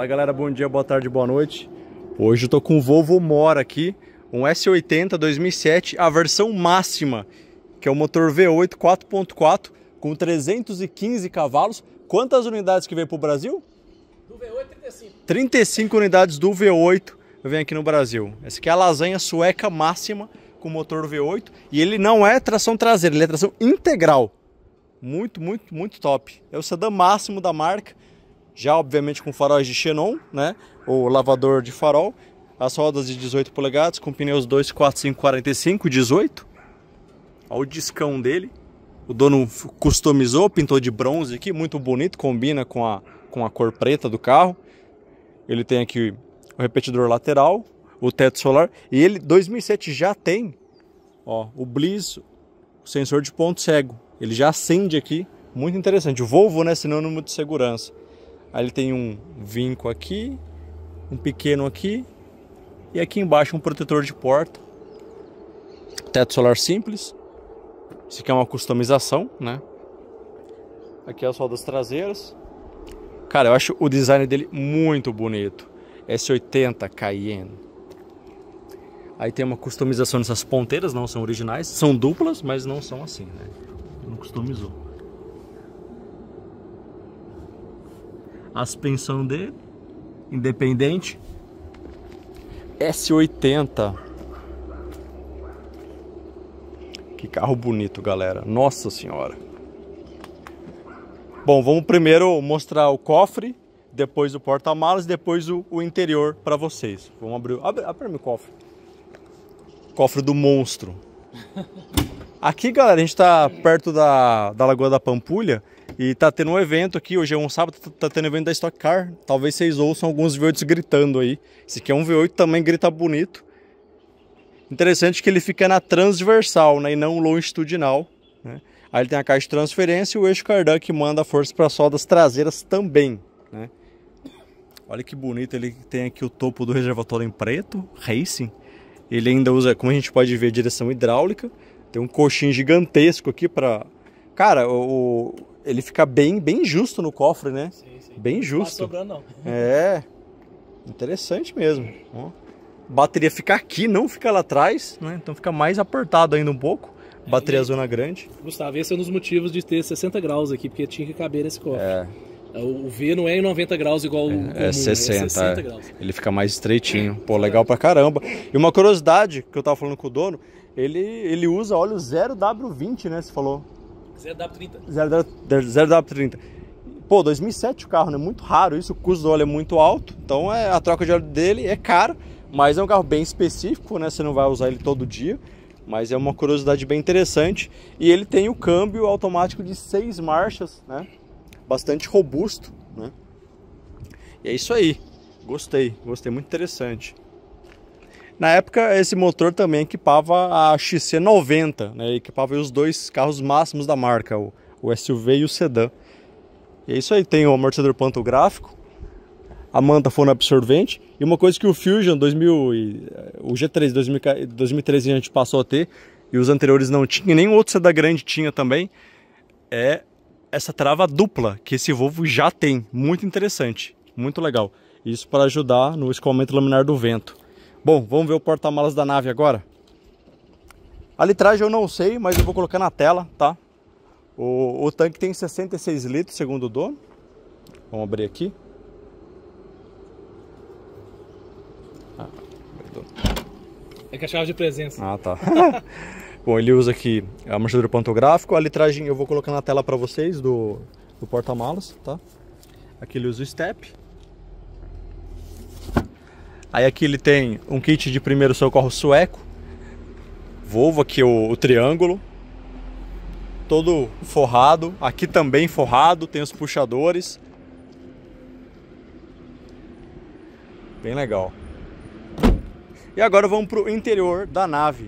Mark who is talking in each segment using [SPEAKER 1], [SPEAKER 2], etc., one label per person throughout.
[SPEAKER 1] Fala galera, bom dia, boa tarde, boa noite. Hoje eu tô com o Volvo Mora aqui, um S80 2007, a versão máxima, que é o motor V8 4.4 com 315 cavalos. Quantas unidades que veio pro Brasil?
[SPEAKER 2] Do V8, 35.
[SPEAKER 1] 35 unidades do V8 vem aqui no Brasil. Essa aqui é a lasanha sueca máxima com motor V8 e ele não é tração traseira, ele é tração integral. Muito top. É o sedã máximo da marca. Já obviamente com faróis de xenon, né? O lavador de farol. As rodas de 18 polegadas com pneus 2, 4, 5, 45, 18. Olha o discão dele. O dono customizou, pintou de bronze aqui, muito bonito, combina com a cor preta do carro. Ele tem aqui o repetidor lateral, o teto solar. E ele, 2007, já tem, ó, o Bliss, o sensor de ponto cego. Ele já acende aqui, muito interessante. O Volvo, né, sinônimo de segurança. Aí ele tem um vinco aqui, um pequeno aqui e aqui embaixo um protetor de porta. Teto solar simples. Isso aqui é uma customização, né? Aqui as rodas traseiras. Cara, eu acho o design dele muito bonito. S80 Cayenne. Aí tem uma customização nessas ponteiras, não são originais. São duplas, mas não são assim, né? Não customizou. A suspensão dele, independente. S80. Que carro bonito, galera. Nossa senhora. Bom, vamos primeiro mostrar o cofre, depois o porta-malas, depois o interior para vocês. Vamos abrir. Abre o cofre. Cofre do monstro. Aqui, galera, a gente tá perto da Lagoa da Pampulha. E tá tendo um evento aqui, hoje é um sábado, tá tendo evento da Stock Car. Talvez vocês ouçam alguns V8s gritando aí. Esse aqui é um V8, também grita bonito. Interessante que ele fica na transversal, né, e não longitudinal, né? Aí ele tem a caixa de transferência e o eixo cardan que manda força para as rodas traseiras também, né? Olha que bonito, ele tem aqui o topo do reservatório em preto, Racing. Ele ainda usa, como a gente pode ver, direção hidráulica. Tem um coxinho gigantesco aqui para... Cara, ele fica bem justo no cofre, né? Sim. Bem justo.
[SPEAKER 2] Não tá sobrando, não.
[SPEAKER 1] É, interessante mesmo. Ó. Bateria fica aqui, não fica lá atrás, né? Então fica mais apertado ainda um pouco. Bateria zona grande.
[SPEAKER 2] Gustavo, esse é um dos motivos de ter 60 graus aqui, porque tinha que caber nesse cofre. O V não é em 90 graus igual o comum,
[SPEAKER 1] é 60,
[SPEAKER 2] é 60 graus.
[SPEAKER 1] Ele fica mais estreitinho. Pô, legal pra caramba. E uma curiosidade que eu tava falando com o dono, ele usa óleo 0W20, né? Você falou.
[SPEAKER 2] 0W30.
[SPEAKER 1] 0W30. Pô, 2007 o carro, né? Muito raro isso, o custo do óleo é muito alto. Então a troca de óleo dele é cara, mas é um carro bem específico, né? Você não vai usar ele todo dia. Mas é uma curiosidade bem interessante. E ele tem o câmbio automático de 6 marchas, né? Bastante robusto, né? E é isso aí. Gostei, muito interessante. Na época, esse motor também equipava a XC90, né? Equipava os dois carros máximos da marca, o SUV e o sedã. E é isso aí, tem o amortecedor pantográfico, a manta fono absorvente. E uma coisa que o Fusion o G3 2013 a gente passou a ter, e os anteriores não tinha, nem outro sedã grande tinha também, é essa trava dupla, que esse Volvo já tem. Muito interessante, muito legal. Isso para ajudar no escoamento laminar do vento. Bom, vamos ver o porta-malas da nave agora. A litragem eu não sei, mas eu vou colocar na tela, tá? O tanque tem 66 litros, segundo o dono. Vamos abrir aqui.
[SPEAKER 2] É que a chave de presença.
[SPEAKER 1] Ah, tá. Bom, ele usa aqui amortecedor pantográfico. A litragem eu vou colocar na tela para vocês do porta-malas, tá? Aqui ele usa o step. Aí aqui ele tem um kit de primeiro socorro sueco. Volvo aqui o triângulo. Todo forrado. Aqui também forrado. Tem os puxadores. Bem legal. E agora vamos para o interior da nave.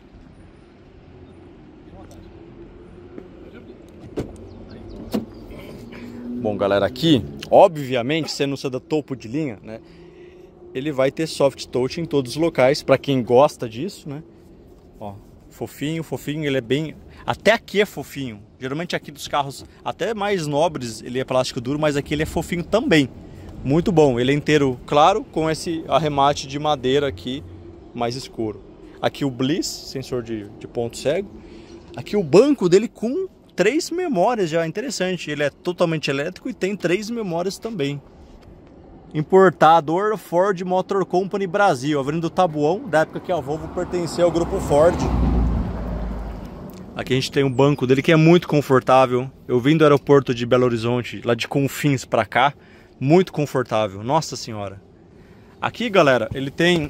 [SPEAKER 1] Bom, galera, aqui, obviamente, sendo um sedã topo de linha, né? Ele vai ter soft touch em todos os locais, para quem gosta disso, né? Ó, fofinho, ele é bem... Até aqui é fofinho. Geralmente aqui dos carros até mais nobres ele é plástico duro, mas aqui ele é fofinho também. Muito bom, ele é inteiro claro com esse arremate de madeira aqui mais escuro. Aqui o Bliss, sensor de ponto cego. Aqui o banco dele com 3 memórias já, interessante. Ele é totalmente elétrico e tem 3 memórias também. Importador Ford Motor Company Brasil, Avenida do Tabuão, da época que a Volvo pertencia ao grupo Ford. Aqui a gente tem um banco dele que é muito confortável. Eu vim do aeroporto de Belo Horizonte, lá de Confins pra cá, muito confortável, nossa senhora. Aqui, galera, ele tem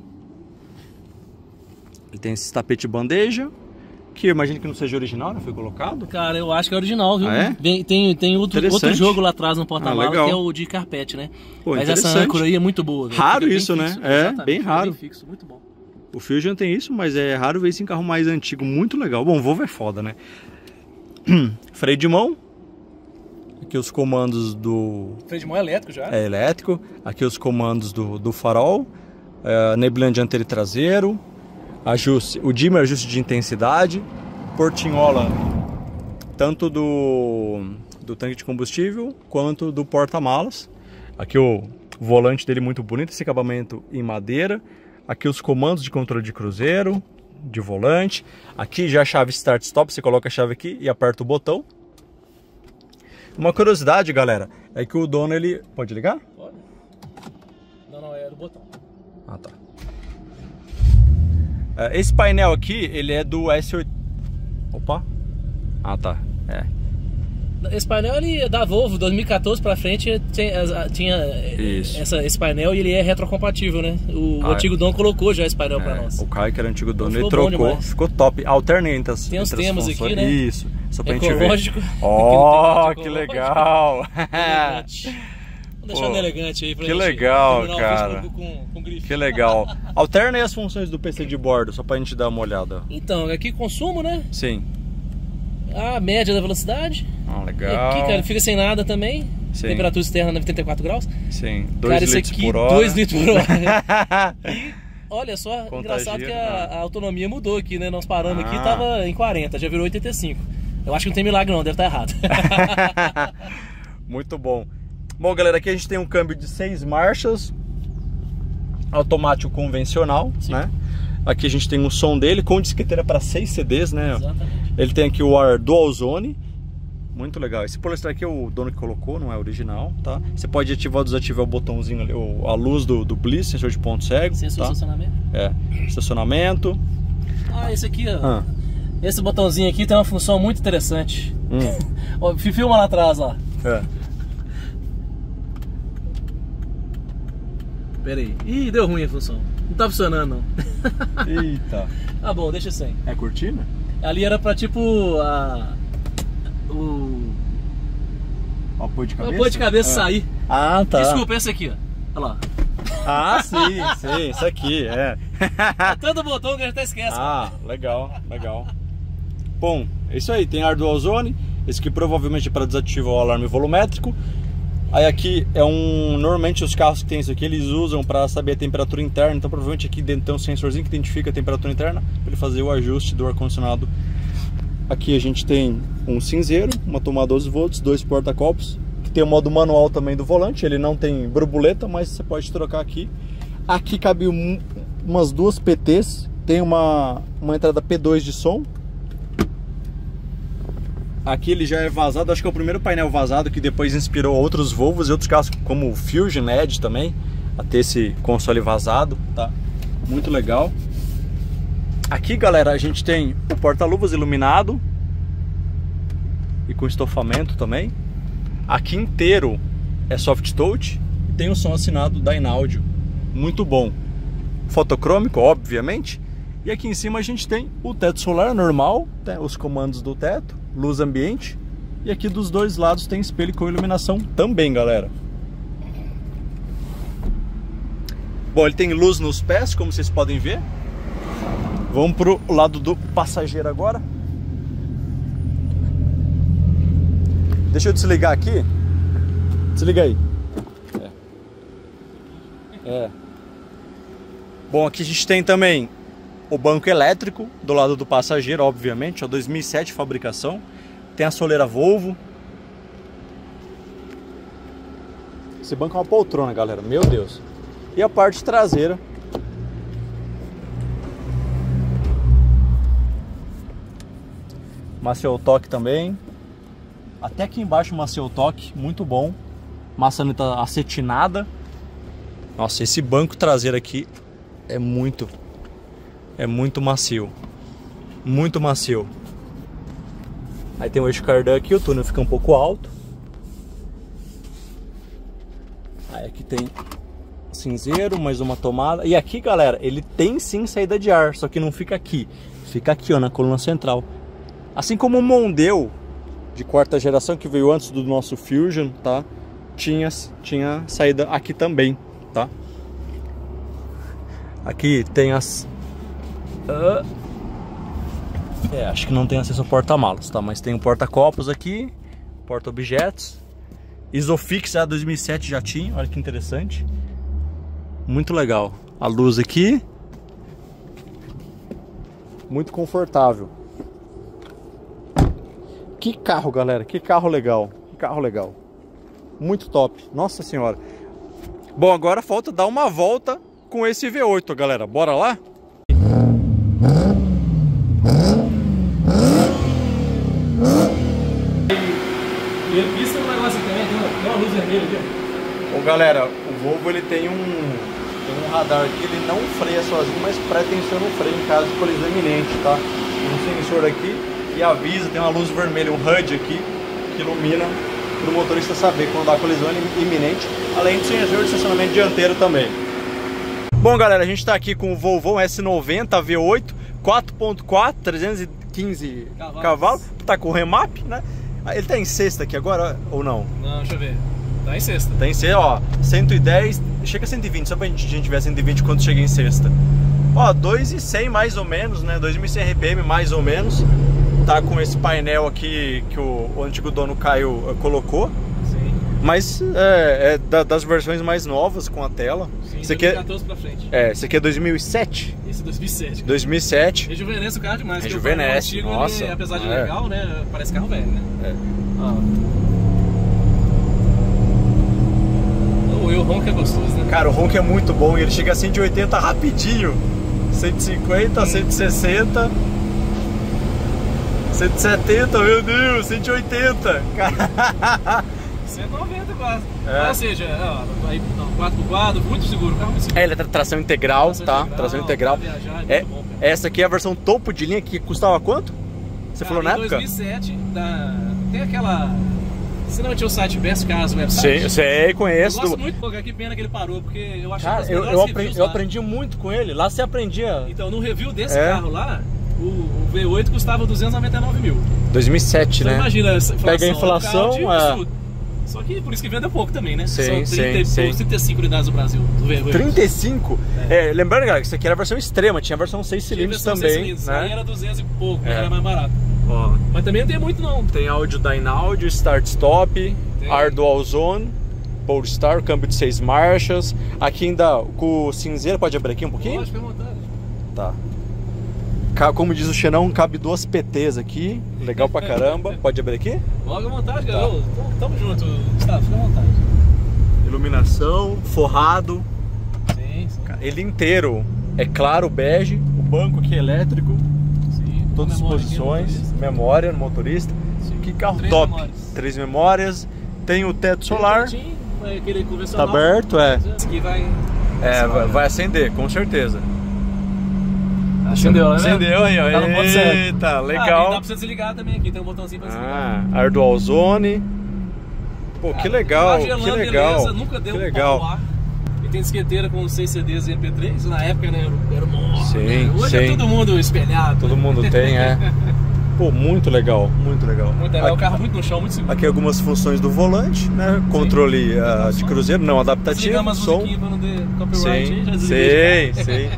[SPEAKER 1] esse tapete de bandeja, que eu imagino que não seja original, não foi colocado?
[SPEAKER 2] Cara, eu acho que é original, viu?
[SPEAKER 1] Ah, é?
[SPEAKER 2] Tem outro jogo lá atrás no porta-malas, que é o de carpete, né?
[SPEAKER 1] Pô,
[SPEAKER 2] mas essa âncora aí é muito boa.
[SPEAKER 1] Raro isso, né?
[SPEAKER 2] Fixo,
[SPEAKER 1] é, bem raro.
[SPEAKER 2] Bem fixo, muito bom.
[SPEAKER 1] O Fusion tem isso, mas é raro ver isso em carro mais antigo, muito legal. Bom, o Volvo é foda, né? Freio de mão. Aqui os comandos do...
[SPEAKER 2] Freio de mão é elétrico já?
[SPEAKER 1] É elétrico. Aqui os comandos do farol. Neblina dianteiro e traseiro. Ajuste, o dimmer, ajuste de intensidade. Portinhola tanto do tanque de combustível quanto do porta-malas. Aqui o volante dele muito bonito, esse acabamento em madeira. Aqui os comandos de controle de cruzeiro, de volante. Aqui já a chave start-stop, você coloca a chave aqui e aperta o botão. Uma curiosidade, galera, é que o dono, ele... Pode ligar?
[SPEAKER 2] Pode. Não, é do botão.
[SPEAKER 1] Ah, tá. Esse painel aqui, ele é do S8... Opa! Ah, tá.
[SPEAKER 2] Esse painel ele é da Volvo, 2014 pra frente tinha esse painel e ele é retrocompatível, né? O antigo dono colocou já esse painel pra nós.
[SPEAKER 1] O Caio, que era o antigo dono, ele trocou, ficou top. Alternei entre as
[SPEAKER 2] Tem uns temas aqui, né?
[SPEAKER 1] Isso, só pra
[SPEAKER 2] ecológico.
[SPEAKER 1] Gente ver. Ó, que legal!
[SPEAKER 2] Vamos deixar elegante aí pra
[SPEAKER 1] que
[SPEAKER 2] gente
[SPEAKER 1] legal, cara.
[SPEAKER 2] Com grife.
[SPEAKER 1] Que legal. Alterna aí as funções do PC de bordo, só pra gente dar uma olhada.
[SPEAKER 2] Então, aqui consumo, né?
[SPEAKER 1] Sim.
[SPEAKER 2] A média da velocidade.
[SPEAKER 1] Legal.
[SPEAKER 2] E aqui, cara, fica sem nada também.
[SPEAKER 1] Sim.
[SPEAKER 2] Temperatura externa 94 graus.
[SPEAKER 1] Sim.
[SPEAKER 2] 2 litros por hora. 2 litros por hora. E olha só,
[SPEAKER 1] Contagia,
[SPEAKER 2] engraçado que a autonomia mudou aqui, né? Nós paramos aqui, tava em 40, já virou 85. Eu acho que não tem milagre não, deve estar errado.
[SPEAKER 1] Muito bom. Bom, galera, aqui a gente tem um câmbio de 6 marchas, automático convencional, sim, né? Aqui a gente tem um som dele com disqueteira para 6 CDs, né?
[SPEAKER 2] Exatamente.
[SPEAKER 1] Ele tem aqui o ar Dual Zone, muito legal. Esse polestar aqui é o dono que colocou, não é original, tá? Você pode ativar ou desativar o botãozinho ali, a luz do Bliss, sensor de ponto cego.
[SPEAKER 2] Sensor de estacionamento?
[SPEAKER 1] Estacionamento.
[SPEAKER 2] Esse aqui, ó. Esse botãozinho aqui tem uma função muito interessante. Filma lá atrás, ó. Pera aí. Ih, deu ruim a função. Não tá funcionando, não.
[SPEAKER 1] Eita.
[SPEAKER 2] Tá bom, deixa sem.
[SPEAKER 1] É cortina?
[SPEAKER 2] Ali era pra tipo o
[SPEAKER 1] apoio de cabeça?
[SPEAKER 2] O apoio de cabeça sair.
[SPEAKER 1] Ah, tá.
[SPEAKER 2] Desculpa, esse aqui, ó. Olha lá.
[SPEAKER 1] Ah, sim, isso aqui,
[SPEAKER 2] Todo botão que a gente até esquece.
[SPEAKER 1] Legal. Bom, é isso aí, tem ar Dual Zone. Esse aqui provavelmente é para desativar o alarme volumétrico. Aí aqui normalmente os carros que tem isso aqui, eles usam para saber a temperatura interna. Então provavelmente aqui dentro tem um sensorzinho que identifica a temperatura interna para ele fazer o ajuste do ar-condicionado. Aqui a gente tem um cinzeiro, uma tomada 12 volts, 2 porta-copos, que tem o modo manual também do volante. Ele não tem borboleta, mas você pode trocar aqui. Aqui cabe umas 2 PTs, tem uma entrada P2 de som. Aqui ele já é vazado, acho que é o primeiro painel vazado que depois inspirou outros Volvos e outros carros como o Fusion Edge também, a ter esse console vazado, tá? Muito legal. Aqui, galera, a gente tem o porta-luvas iluminado e com estofamento também. Aqui inteiro é soft touch e tem o som assinado da Inaudio, muito bom. Fotocrômico, obviamente. E aqui em cima a gente tem o teto solar normal, os comandos do teto, luz ambiente. E aqui dos dois lados tem espelho com iluminação também, galera. Bom, ele tem luz nos pés, como vocês podem ver. Vamos pro lado do passageiro agora. Deixa eu desligar aqui. Desliga aí. Bom, aqui a gente tem também o banco elétrico do lado do passageiro, obviamente, ó, 2007 fabricação. Tem a soleira Volvo. Esse banco é uma poltrona, galera, meu Deus. E a parte traseira. Macio toque também. Até aqui embaixo macio toque, muito bom. Maçaneta acetinada. Nossa, esse banco traseiro aqui é muito macio. Muito macio. Aí tem o eixo cardan aqui, o túnel fica um pouco alto. Aí aqui tem cinzeiro, mais uma tomada. E aqui, galera, ele tem sim saída de ar, só que não fica aqui. Fica aqui, ó, na coluna central. Assim como o Mondeo de quarta geração, que veio antes do nosso Fusion, tá? Tinha saída aqui também, tá? Aqui tem as... acho que não tem acesso ao porta-malas, tá? Mas tem o porta-copos aqui, porta-objetos. Isofix 2007 já tinha, olha que interessante. Muito legal. A luz aqui. Muito confortável. Que carro, galera, que carro legal. Que carro legal. Muito top, nossa senhora. Bom, agora falta dar uma volta com esse V8, galera. Bora lá?
[SPEAKER 2] E ele pisa um negócio também, tem uma luz vermelha aqui.
[SPEAKER 1] Ô galera, o Volvo ele tem um radar aqui, ele não freia sozinho, mas pré-tensiona o freio em caso de colisão iminente, tá? Tem um sensor aqui e avisa, tem uma luz vermelha, um HUD aqui, que ilumina para o motorista saber quando há colisão iminente, além de sensor de estacionamento dianteiro também. Bom galera, a gente está aqui com o Volvo S90 V8 4.4, 315 cavalos, tá com o remap, né? Ele tá em sexta aqui agora ou não?
[SPEAKER 2] Não, deixa eu ver. Tá em sexta.
[SPEAKER 1] Tá em sexta, ó. 110, chega a 120, só pra gente ver 120 quando chega em sexta. Ó, 2.100 mais ou menos, né? 2.100 RPM mais ou menos. Tá com esse painel aqui que o antigo dono Caio colocou. Sim. Mas das versões mais novas com a tela.
[SPEAKER 2] Sim, esse aqui 2014 pra frente.
[SPEAKER 1] Esse aqui é 2007?
[SPEAKER 2] Esse é 2007.
[SPEAKER 1] 2007.
[SPEAKER 2] Rejuvenesce o carro demais.
[SPEAKER 1] Rejuvenesce, nossa.
[SPEAKER 2] Ele, apesar de legal, né? Parece carro velho, né? E o ronco é gostoso, né?
[SPEAKER 1] Cara, o ronco é muito bom e ele chega a 180 rapidinho. 150, 160, 170, meu Deus, 180.
[SPEAKER 2] 190 quase. Ou seja, 4x4, muito seguro, carro muito seguro.
[SPEAKER 1] Ele é tração integral, tração integral.
[SPEAKER 2] Viajar, é muito bom,
[SPEAKER 1] essa aqui é a versão topo de linha, que custava quanto? Você falou na época?
[SPEAKER 2] Em 2007, tem aquela... Você não tinha o site Best Cars website?
[SPEAKER 1] Sim, sei, conheço.
[SPEAKER 2] Eu gosto muito, pô, que pena que ele parou, porque eu acho que
[SPEAKER 1] eu aprendi muito com ele, lá você aprendia.
[SPEAKER 2] Então, no review desse carro lá, o V8 custava 299 mil.
[SPEAKER 1] 2007,
[SPEAKER 2] então,
[SPEAKER 1] né?
[SPEAKER 2] Imagina a inflação.
[SPEAKER 1] Pega a inflação,
[SPEAKER 2] Só que por isso que vendeu pouco também, né?
[SPEAKER 1] Sim,
[SPEAKER 2] São 35 unidades no Brasil. Do V8.
[SPEAKER 1] 35? Lembrando, galera, que isso aqui era a versão extrema, tinha a versão 6 cilindros também. 6 cilindros,
[SPEAKER 2] né? Aí era 200 e pouco, era mais barato.
[SPEAKER 1] Ó,
[SPEAKER 2] mas também não tem muito não.
[SPEAKER 1] Tem áudio Dynaaudio, Start Stop, Ar Dual Zone, Polestar, câmbio de 6 marchas. Aqui ainda com o cinzeiro, pode abrir aqui um pouquinho?
[SPEAKER 2] Pode, fica à vontade.
[SPEAKER 1] Tá. Como diz o Xenão, cabe 2 PTs aqui, legal pra caramba. Pode abrir aqui?
[SPEAKER 2] Pode à vontade, galera. Tamo junto, Gustavo, fica à vontade.
[SPEAKER 1] Iluminação, forrado.
[SPEAKER 2] Sim.
[SPEAKER 1] Ele inteiro é claro, bege, o banco aqui é elétrico. Todas as posições, memória no motorista. Sim. Que carro 3 top! Memórias. 3 memórias, tem o teto solar.
[SPEAKER 2] Aquele convencional.
[SPEAKER 1] Tá aberto,
[SPEAKER 2] Esse aqui vai
[SPEAKER 1] acender, com certeza.
[SPEAKER 2] Acendeu, né?
[SPEAKER 1] Acendeu aí, ó.
[SPEAKER 2] Tá no ponto certo.
[SPEAKER 1] Eita, legal.
[SPEAKER 2] Dá pra você desligar também aqui, tem um botãozinho pra desligar.
[SPEAKER 1] Ar Dual Zone. Pô, que legal, que legal.
[SPEAKER 2] Beleza, nunca deu pau lá. E tem disqueteira com 6 CDs e MP3, na época, né, era o maior.
[SPEAKER 1] Sim,
[SPEAKER 2] né? Hoje é todo mundo espelhado.
[SPEAKER 1] Todo mundo tem, Pô, muito legal, muito legal.
[SPEAKER 2] Muito legal, o carro muito no chão, muito seguro.
[SPEAKER 1] Aqui algumas funções do volante, né, controle de cruzeiro, não adaptativo, som.
[SPEAKER 2] Pra não ter copyright,
[SPEAKER 1] sim.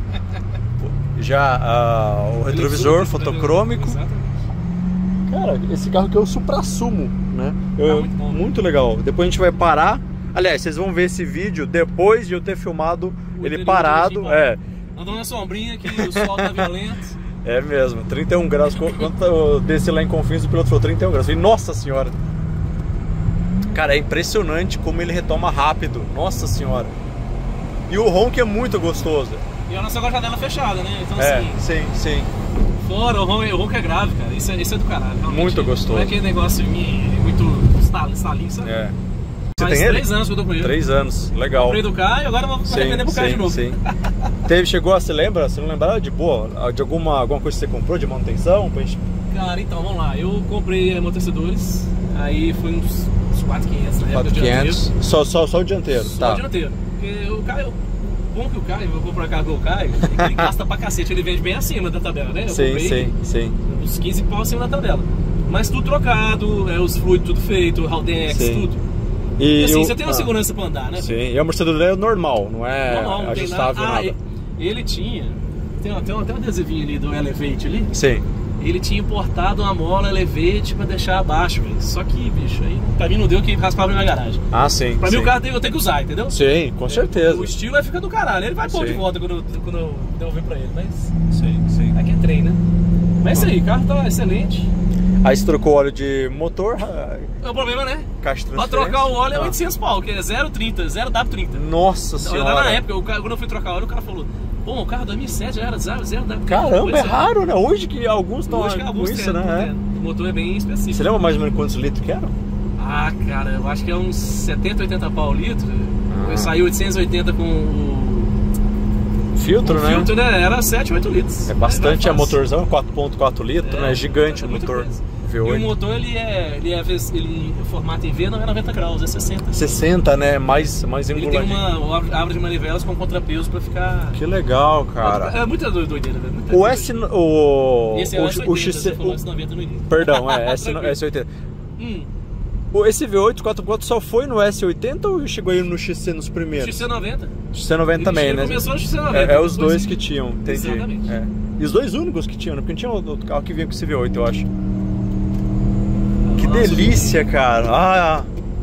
[SPEAKER 1] Já o retrovisor fotocrômico. Cara, esse carro aqui é o supra-sumo, né? Muito legal. Depois a gente vai parar. Aliás, vocês vão ver esse vídeo depois de eu ter filmado ele parado.
[SPEAKER 2] Andando na sombrinha que o sol tá violento.
[SPEAKER 1] É mesmo, 31 graus. Quando eu desci lá em Confins, o piloto falou 31 graus. Eu falei, nossa senhora. Cara, é impressionante como ele retoma rápido. Nossa senhora. E o ronco é muito gostoso.
[SPEAKER 2] E a nossa janela fechada, né? Então assim...
[SPEAKER 1] Sim.
[SPEAKER 2] Fora, o ronco é grave, cara. Isso é do caralho. Realmente,
[SPEAKER 1] muito gostoso.
[SPEAKER 2] Não é aquele negócio muito estalinho, sabe?
[SPEAKER 1] É.
[SPEAKER 2] Você faz
[SPEAKER 1] tem
[SPEAKER 2] 3 anos que eu tô com ele.
[SPEAKER 1] 3 anos, legal.
[SPEAKER 2] Comprei do Caio e agora eu vou revender pro Caio de novo.
[SPEAKER 1] Sim. Você lembra? Você não lembrava de boa? De alguma coisa que você comprou de manutenção?
[SPEAKER 2] Cara, então, vamos lá. Eu comprei amortecedores, aí foi uns 4.500 na época.
[SPEAKER 1] 4.500? Só o dianteiro?
[SPEAKER 2] Só o dianteiro. Porque o Caio... Bom que o Caio, eu vou comprar carro com o Caio, ele gasta pra cacete, ele vende bem acima da tabela, né? Eu comprei uns 15 pau acima da tabela. Mas tudo trocado, os fluidos tudo feito, Haldex, tudo. E assim, você tem uma segurança pra andar, né?
[SPEAKER 1] Sim, e o amortecedor é normal, não é
[SPEAKER 2] normal, não
[SPEAKER 1] ajustável,
[SPEAKER 2] tem
[SPEAKER 1] nada.
[SPEAKER 2] Ele tinha, tem até um adesivinho ali do Elevate ali.
[SPEAKER 1] Sim.
[SPEAKER 2] Ele tinha importado uma mola Elevate pra deixar abaixo, velho. Só que, bicho, aí pra mim não deu que raspava na garagem.
[SPEAKER 1] Ah, sim.
[SPEAKER 2] Pra mim o carro eu tenho que usar, entendeu?
[SPEAKER 1] Sim, com certeza.
[SPEAKER 2] O estilo vai ficar do caralho. Ele vai pôr de volta quando eu devolver pra ele, mas...
[SPEAKER 1] Sim.
[SPEAKER 2] Aqui é trem, né? Mas é isso aí, o carro tá excelente.
[SPEAKER 1] Aí você trocou o óleo de motor.
[SPEAKER 2] É o problema, né?
[SPEAKER 1] Caixa de
[SPEAKER 2] pra trocar o óleo é 800 pau, que é 0,30, 0W30.
[SPEAKER 1] Nossa senhora.
[SPEAKER 2] Na época, quando eu fui trocar o óleo, o cara falou: bom, o carro 2007 já era 0W30.
[SPEAKER 1] Caramba, é raro, né? Hoje que alguns estão
[SPEAKER 2] com
[SPEAKER 1] isso, né?
[SPEAKER 2] O motor é bem específico.
[SPEAKER 1] Você lembra mais ou menos quantos litros que eram?
[SPEAKER 2] Ah, cara, eu acho que é uns 70, 80 pau o litro. Saiu 880 com o
[SPEAKER 1] filtro, né?
[SPEAKER 2] Filtro, né? Era 7, 8 litros.
[SPEAKER 1] É bastante, é motorzão, 4.4 litros, né? É gigante o motor V8.
[SPEAKER 2] E o motor, ele formato em V não é 90 graus, é 60.
[SPEAKER 1] 60, né? Mais
[SPEAKER 2] Ele
[SPEAKER 1] engoladinho.
[SPEAKER 2] tem uma árvore de manivelas com contrapeso pra ficar...
[SPEAKER 1] Que legal, cara.
[SPEAKER 2] É muita doideira, velho.
[SPEAKER 1] Esse é
[SPEAKER 2] o S80,
[SPEAKER 1] XC...
[SPEAKER 2] você falou S90 no início.
[SPEAKER 1] Perdão, S80. Esse V8 4x4 só foi no S80 ou chegou aí no XC nos primeiros?
[SPEAKER 2] XC90.
[SPEAKER 1] XC90 também, né?
[SPEAKER 2] Começou no XC90.
[SPEAKER 1] É os dois que tinham, entendi.
[SPEAKER 2] Exatamente.
[SPEAKER 1] E os dois únicos que tinham, né? Porque não tinha outro carro que vinha com esse V8, eu acho. Que delícia, cara.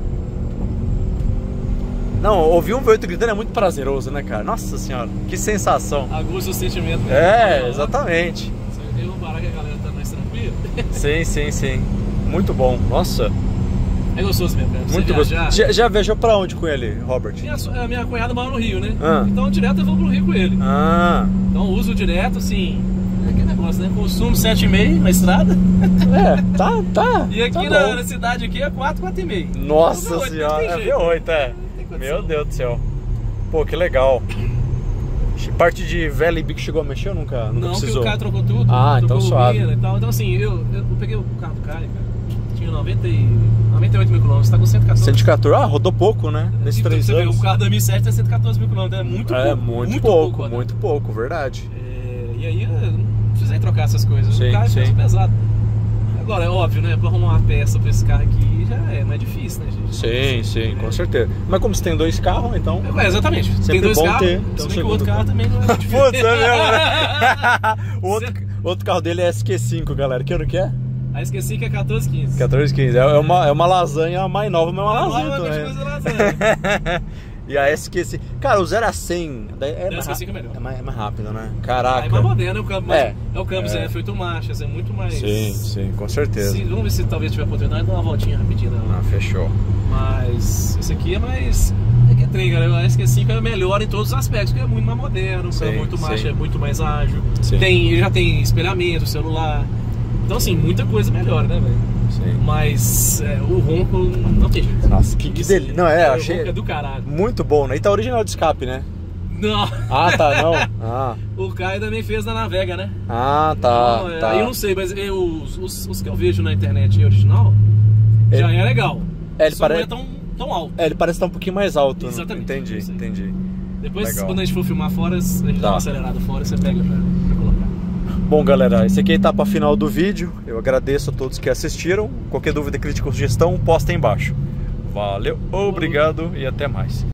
[SPEAKER 1] Não, ouvir um V8 gritando é muito prazeroso, né, cara? Nossa senhora, que sensação.
[SPEAKER 2] Aguça o sentimento. Né?
[SPEAKER 1] Exatamente.
[SPEAKER 2] Você viu o barato que a galera tá mais tranquila?
[SPEAKER 1] Sim. Muito bom, nossa.
[SPEAKER 2] É gostoso mesmo, cara.
[SPEAKER 1] Muito gostoso. Já viajou pra onde com ele, Robert?
[SPEAKER 2] Minha cunhada mora no Rio, né? Então direto eu vou pro Rio com ele. Então uso direto, assim... É aquele negócio, né? Consumo 7,5 na estrada.
[SPEAKER 1] Tá.
[SPEAKER 2] E aqui na cidade aqui é 4,5.
[SPEAKER 1] Nossa senhora, é V8, Meu Deus do céu. Pô, que legal. Parte de vela e bico chegou a mexer ou nunca
[SPEAKER 2] não,
[SPEAKER 1] precisou?
[SPEAKER 2] Não, porque o cara trocou tudo.
[SPEAKER 1] Então suave.
[SPEAKER 2] E tal. Então assim, eu peguei o carro do Caio, cara. Tinha 98 mil quilômetros, tá com 114.
[SPEAKER 1] 114? Rodou pouco, né? Nesses 3 anos.
[SPEAKER 2] Vê, o carro 2007 tem 114 mil quilômetros, é muito pouco.
[SPEAKER 1] Muito pouco, verdade.
[SPEAKER 2] E aí eu não precisei trocar essas coisas. O carro é pesado. Agora, é óbvio, né? Pra arrumar uma peça pra esse carro aqui já é mais difícil, né, gente?
[SPEAKER 1] Sim, com certeza. Mas como você tem 2 carros, então...
[SPEAKER 2] Exatamente. Tem 2 carros, se bem que o outro carro também não é difícil.
[SPEAKER 1] Putz, o outro carro dele é SQ5, galera. Que ano que é?
[SPEAKER 2] Aí esqueci que é 1415.
[SPEAKER 1] 1415. É uma lasanha mais nova, mas é uma lasanha
[SPEAKER 2] também.
[SPEAKER 1] E a SQ5... Cara, o 0 a 100...
[SPEAKER 2] A SQ5 é melhor.
[SPEAKER 1] É mais rápido, né? Caraca.
[SPEAKER 2] É mais moderno, é o câmbio feito marchas, é muito mais...
[SPEAKER 1] Sim, com certeza.
[SPEAKER 2] Vamos ver se talvez tiver oportunidade de dar uma voltinha rapidinho.
[SPEAKER 1] Fechou.
[SPEAKER 2] Mas esse aqui é mais... É que é trem, galera. A SQ5 é melhor em todos os aspectos, porque é muito mais moderno, é muito marcha, é muito mais ágil. Ele já tem espelhamento, celular... Então assim, muita coisa melhor, né, velho? Mas o ronco não tem jeito.
[SPEAKER 1] Nossa, que delícia. Não, achei...
[SPEAKER 2] O ronco é do caralho.
[SPEAKER 1] Muito bom, né? E tá original de escape, né?
[SPEAKER 2] Não.
[SPEAKER 1] Não?
[SPEAKER 2] O Caio também fez na Navega, né?
[SPEAKER 1] Tá.
[SPEAKER 2] Eu não sei, mas os que eu vejo na internet original já é legal.
[SPEAKER 1] Ele
[SPEAKER 2] parece... não é tão alto.
[SPEAKER 1] Ele parece estar um pouquinho mais alto.
[SPEAKER 2] Exatamente.
[SPEAKER 1] Entendi.
[SPEAKER 2] Depois, quando a gente for filmar fora, a gente dá uma acelerada fora, você pega pra colocar.
[SPEAKER 1] Bom, galera, esse aqui é a etapa final do vídeo. Eu agradeço a todos que assistiram. Qualquer dúvida, crítica ou sugestão, posta aí embaixo. Valeu, obrigado e até mais.